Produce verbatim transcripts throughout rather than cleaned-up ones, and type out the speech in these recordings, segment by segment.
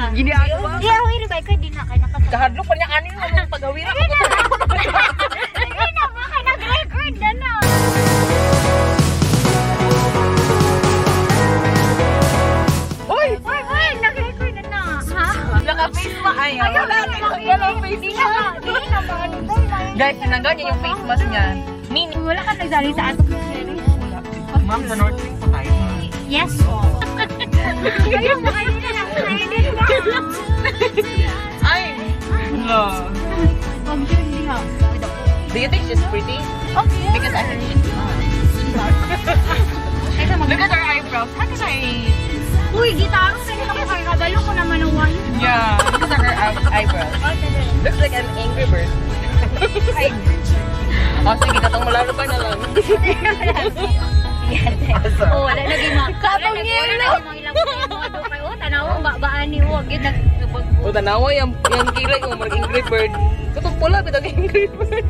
Gini ako. Di ako iri ba kay di na kay nakasabot. Kahadlok pa niya anin mo pagawira ko. Hindi na ba kay nag-record na na. Hoy! Hoy, hoy, nag-record na na. Ha? Naka-face mask. Ay, wala. Wala face mask. Guys, tinanggal niya yung face mask niya. Mini. Wala ka nagsali sa atong series. Ma'am, sa North Wing po tayo. Yes po. Kayo mo kayo na lang. Ay! Hello. Do you think she's pretty? Okay. Because I think she's not. Look at her eyebrows. How can I... Uy, gitaro sa nila ko kayo. Kabalo ko naman ang wine. Yeah. Look at her eyebrows. Looks like an angry bird. Oh, sige, katong malaro pa na lang. Oh, wala na gima. Kapag niya na. Oh, tanawa, baan ni Huwag. Oh, tanawa, yung kilay ko, mag-angry bird. Katong pula, bitang angry bird.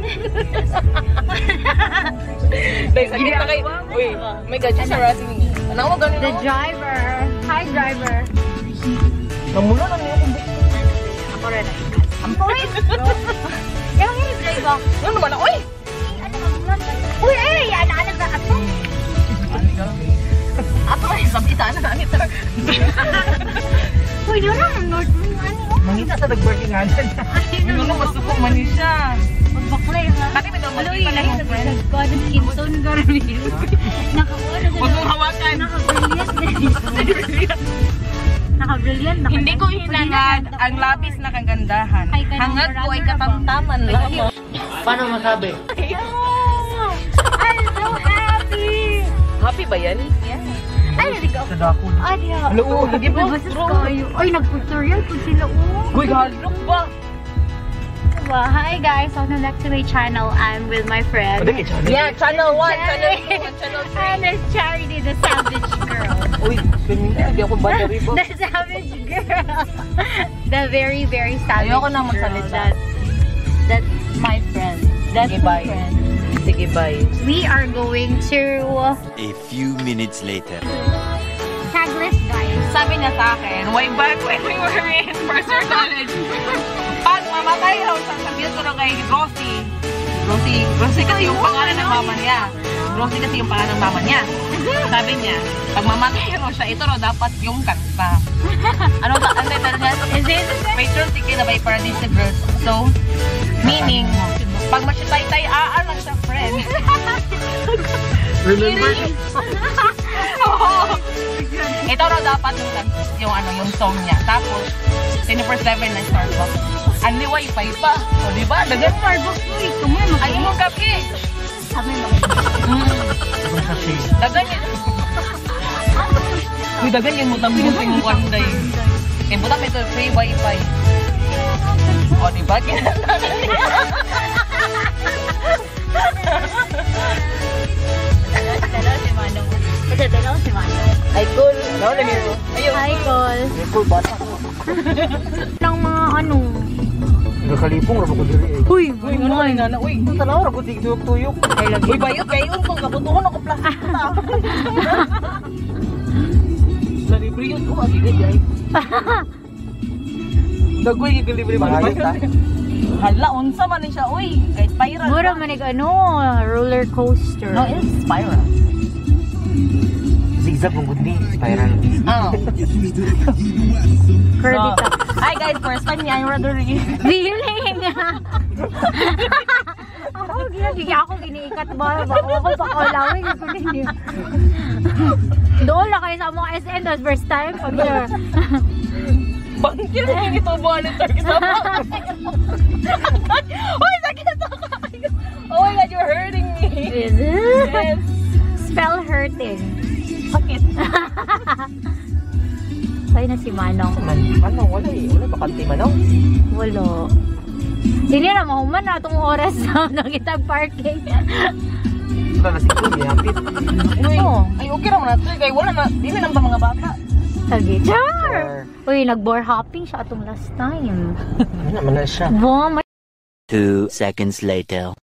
Dahil, sakit na kayo. Uy, oh my God, she's harassing me. Tanawa, ganun The driver. Hi, driver. Namula lang niya kung ako rin. Ang point? Yung hindi driver. Ano naman na? Uy! Uy, eh! Ano-ano ba ako? Ako ay sabita na namin ito. Uy, yun lang. North Wing, ano? Mangita sa nag-working nga dyan. Uy, ano, masukong man yun siya. Magbaklay nga. Kasi may daw magkita na yung friend. Nagkwadad kinton ka rin. Nakakuha na. Huwag mong hawakan. Naka-brilliant. Naka-brilliant. Hindi ko hinangad ang labis na kagandahan. Hangad ko ay katamtaman lang. Paano masabi? I'm so happy! Happy ba yan? Yeah. Ay, narinig ako. Sa dako. Ay, yeah. Hello, hindi ba? Ay, nag-tutorial po sila. Uy, halok ba? Well, hi guys, welcome back to my channel. I'm with my friend. Yeah, channel one, channel two, channel three. And it's Charity, the savage girl. Uy, hindi ako battery ba? The savage girl. The very, very savage Ayoko na girl. magsalita. That, that's my friend. That's Sige, my bye. friend. Sige, bye. We are going to A few minutes later. Tagless guys. Sabi niya sa akin, way back when we were in first year college, pag mamatay raw sa sabihin ko raw kay Rosie. Rosie, Rosie kasi yung pangalan ng mama niya. Rosie kasi yung pangalan ng mama niya. Sabi niya, pag mamatay raw siya, ito raw dapat yung kanta. Ano ba? Ang title niya? Is it? Patron Tiki na by Paradise Girls. So, meaning, pag masyatay-tay, aa lang siya, friend. Remember? Oo. Ito raw dapat yung, yung, ano, yung song niya. Tapos, twenty-four seven na Starbucks. Ang liway pa pa. O, diba? Dagan Starbucks mo eh. Kumay mo. Ay, yung kape. Sabi mo. Dagan yun. Uy, dagan yun mo tambong yung one day. Eh, buta may ito free wifi. O, diba? Kinalaman niya. Dalaw si Manong. Ito, dalaw si Manong. Ay, cool. No, lagi ko. Ayun. Hi, Col. Ay, cool, bata ko. Lang mga ano. Nagkalipong, rabo ko diri eh. Uy, Uy, ano ka nana? Uy, ito talaw, rabo tuyok-tuyok. Uy, bayot kayo, kung kabutuhan ako plastic na. Libre yun, oh, agigid ay. Dagoy, gigilibre ba? Hala, unsa man siya, uy. Kay spiral. Mura manig ano, roller coaster. No, it's spiral. Zigzag mong gundi, spiral. Oh. Credit So, hi guys, first time niya yung Radori. Feeling! Ako, ginagigil ako, giniikat ba? Ako pa kalawin. Doon lang kayo sa mga S N, that's first time. Pag yun. Bangkir mo yung ito, monitor kita mo. Uy, sakit na kayo. Oh my God, you're hurting me. Is it? Yes. Spell hurting. Sakit. Ay na si Manong. Man, Manong, wala eh. Wala ba kanti Manong? Wala. Hindi na mahuman na itong oras na nakita parking. Wala na si Kuya, hapit. Uy, ay okay naman na ito. Kaya wala na, di na lang ba mga bata? Sige, char! Uy, nag-bar hopping siya atong last time. Ano naman na siya? Wow, Two seconds later.